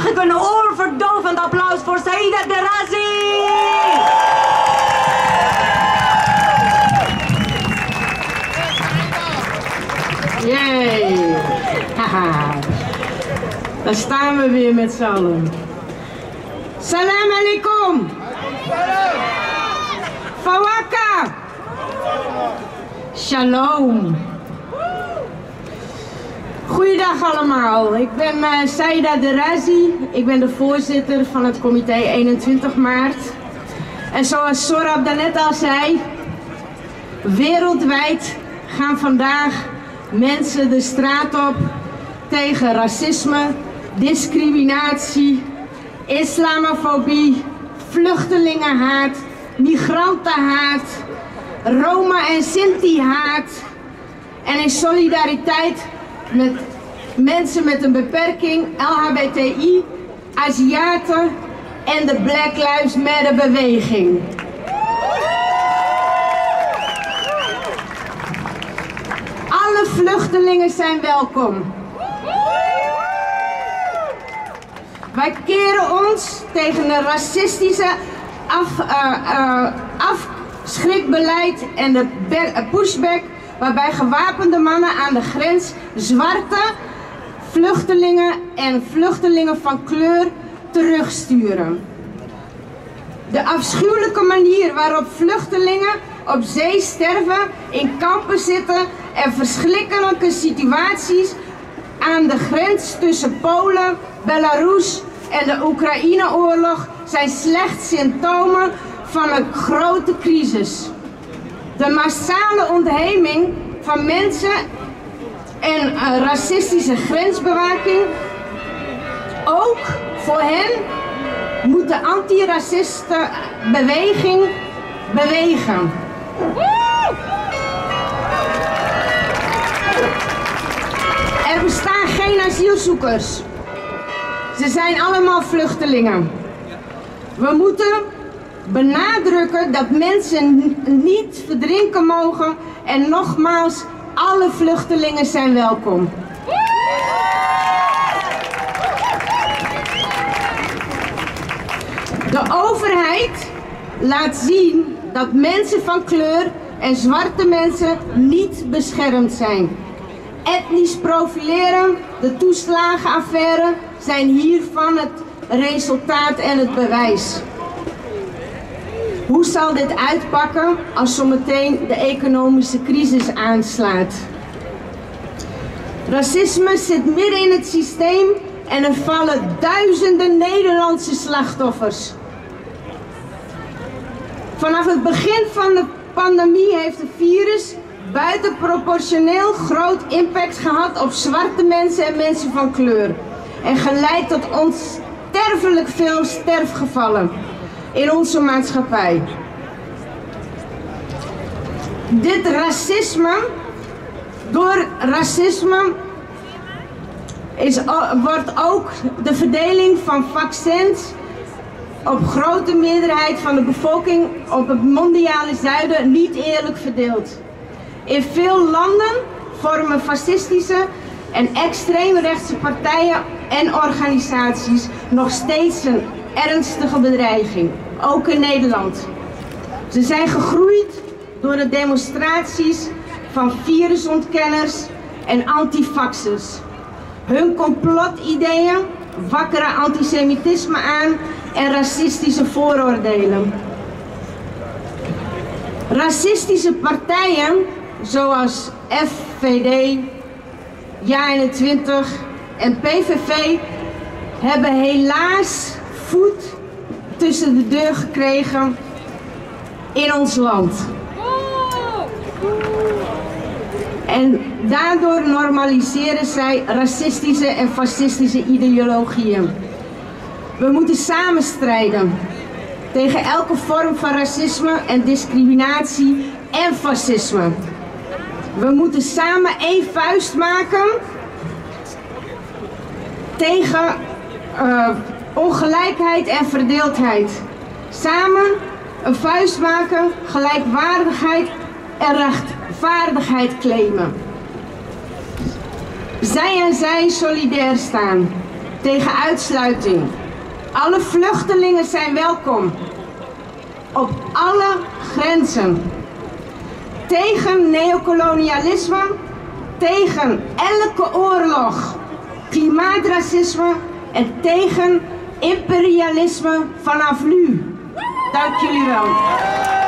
Mag ik een oorverdovend applaus voor Saïda Derazi? Yay! Haha. Daar staan we weer met z'n allen. Salam alaikum! Fawaka! Shalom! Goeiedag allemaal, ik ben Saïda Derazi. Ik ben de voorzitter van het comité 21 maart. En zoals Sorab daarnet al zei, wereldwijd gaan vandaag mensen de straat op tegen racisme, discriminatie, islamofobie, vluchtelingenhaat, migrantenhaat, Roma- en Sinti-haat. En in solidariteit met mensen met een beperking, LHBTI, Aziaten en de Black Lives Matter beweging. Alle vluchtelingen zijn welkom. Wij keren ons tegen een racistische afschrikbeleid en de pushback waarbij gewapende mannen aan de grens zwarte vluchtelingen en vluchtelingen van kleur terugsturen. De afschuwelijke manier waarop vluchtelingen op zee sterven, in kampen zitten en verschrikkelijke situaties aan de grens tussen Polen, Belarus en de Oekraïne-oorlog zijn slechts symptomen van een grote crisis. De massale ontheeming van mensen en racistische grensbewaking, ook voor hen moet de antiracisten-beweging bewegen. Er bestaan geen asielzoekers. Ze zijn allemaal vluchtelingen. We moeten benadrukken dat mensen niet verdrinken mogen en nogmaals, alle vluchtelingen zijn welkom. De overheid laat zien dat mensen van kleur en zwarte mensen niet beschermd zijn. Etnisch profileren, de toeslagenaffaire zijn hiervan het resultaat en het bewijs. Hoe zal dit uitpakken als zometeen de economische crisis aanslaat? Racisme zit midden in het systeem en er vallen duizenden Nederlandse slachtoffers. Vanaf het begin van de pandemie heeft het virus buitenproportioneel groot impact gehad op zwarte mensen en mensen van kleur. En geleid tot onsterfelijk veel sterfgevallen in onze maatschappij. Dit racisme, door racisme wordt ook de verdeling van vaccins op grote meerderheid van de bevolking op het mondiale zuiden niet eerlijk verdeeld. In veel landen vormen fascistische en extreemrechtse partijen en organisaties nog steeds een ernstige bedreiging, ook in Nederland. Ze zijn gegroeid door de demonstraties van virusontkenners en antivaxers. Hun complotideeën wakkeren antisemitisme aan en racistische vooroordelen. Racistische partijen zoals FVD, JA21 en PVV hebben helaas voet tussen de deur gekregen in ons land. En daardoor normaliseren zij racistische en fascistische ideologieën. We moeten samen strijden tegen elke vorm van racisme en discriminatie en fascisme. We moeten samen één vuist maken tegen ongelijkheid en verdeeldheid. Samen een vuist maken, gelijkwaardigheid en rechtvaardigheid claimen. Zij en zij solidair staan. tegen uitsluiting. Alle vluchtelingen zijn welkom. Op alle grenzen. Tegen neocolonialisme, tegen elke oorlog, klimaatracisme en tegen imperialisme vanaf nu. Dank jullie wel.